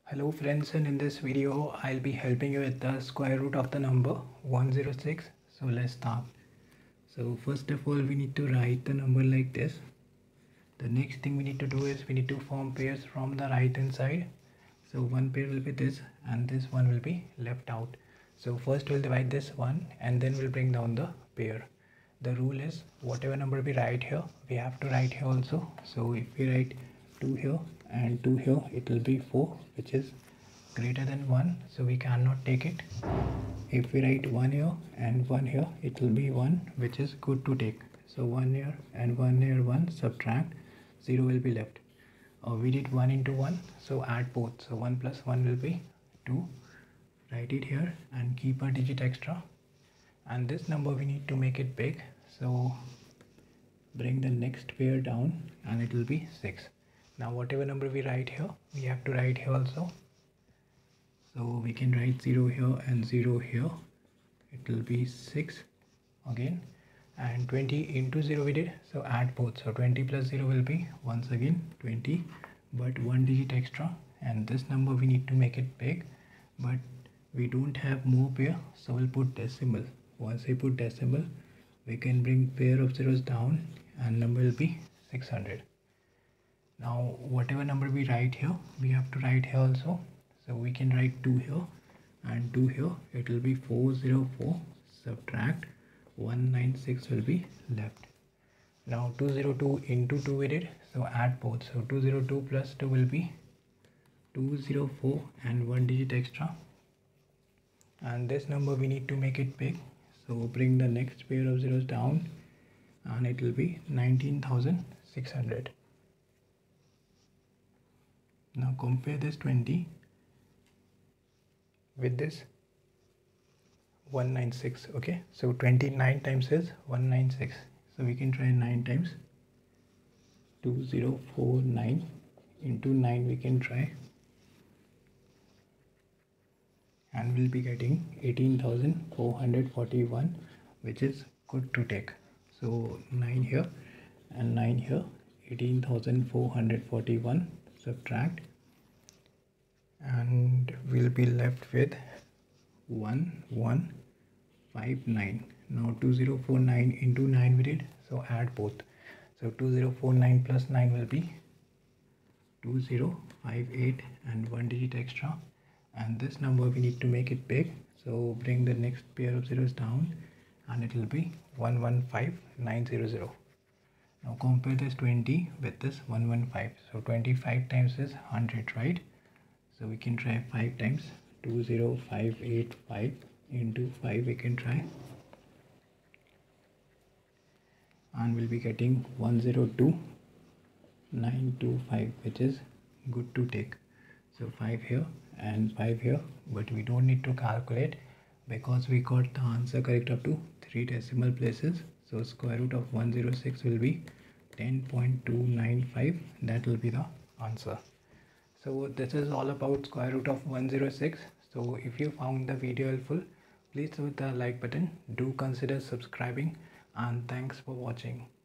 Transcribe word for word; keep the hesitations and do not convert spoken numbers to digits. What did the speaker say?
Hello friends, and in this video I'll be helping you with the square root of the number one hundred six. So let's start. So first of all we need to write the number like this. The next thing we need to do is we need to form pairs from the right hand side. So one pair will be this and this one will be left out. So first we'll divide this one and then we'll bring down the pair. The rule is whatever number we write here we have to write here also. So if we write two here and two here, it will be four, which is greater than one, so we cannot take it. If we write one here and one here, it will be one, which is good to take. So one here and one here, one, subtract, zero will be left. Uh, we did one into one, so add both. So one plus one will be two. Write it here and keep a digit extra. And this number we need to make it big, so bring the next pair down and it will be six. Now whatever number we write here, we have to write here also. So we can write zero here and zero here. It will be six again. And twenty into zero we did, so add both. So twenty plus zero will be once again twenty, but one digit extra. And this number we need to make it big, but we don't have more pair, so we'll put decimal. Once we put decimal, we can bring pair of zeros down and number will be six hundred. Now whatever number we write here, we have to write here also. So we can write two here and two here. It will be four hundred four, subtract one hundred ninety-six will be left. Now two hundred two into two we did, so add both. So two hundred two plus two will be two hundred four and one digit extra. And this number we need to make it big. So bring the next pair of zeros down and it will be nineteen thousand six hundred. Now compare this twenty with this one hundred ninety-six. Okay, so twenty-nine times is one hundred ninety-six. So we can try nine times. two thousand forty-nine into nine we can try. And we'll be getting eighteen thousand four hundred forty-one, which is good to take. So nine here and nine here, eighteen thousand four hundred forty-one, subtract, and we'll be left with one one five nine. Now two thousand forty-nine into nine we did, so add both. So two thousand forty-nine plus nine will be two thousand fifty-eight and one digit extra. And this number we need to make it big, so bring the next pair of zeros down and it will be one one five nine hundred. Now compare this twenty with this one one five. So twenty-five times is one hundred, right? So we can try five times. Two thousand five hundred eighty-five into five we can try. And we'll be getting one hundred two thousand nine hundred twenty-five, which is good to take. So five here and five here, but we don't need to calculate because we got the answer correct up to three decimal places. So square root of one hundred six will be ten point two nine five. That will be the answer. So this is all about square root of one hundred six. So if you found the video helpful, please hit the like button. Do consider subscribing, and thanks for watching.